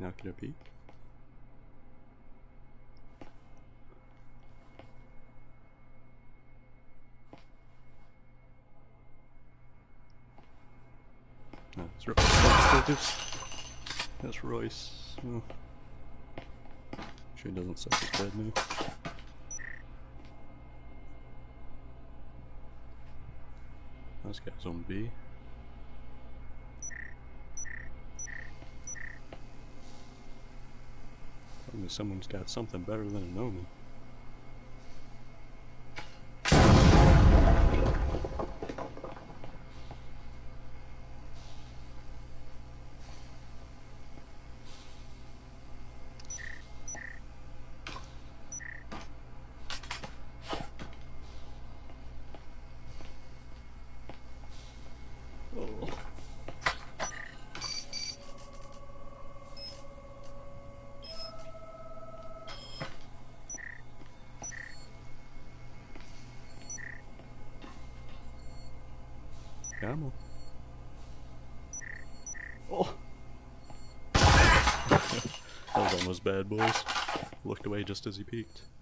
Now can I peek? No, it's Royce. That's Royce. Oh. Sure he doesn't set his bed now. This guy's on B. Only someone's got something better than an Omen. Oh. Come on. Oh! That was almost bad, boys. Looked away just as he peeked.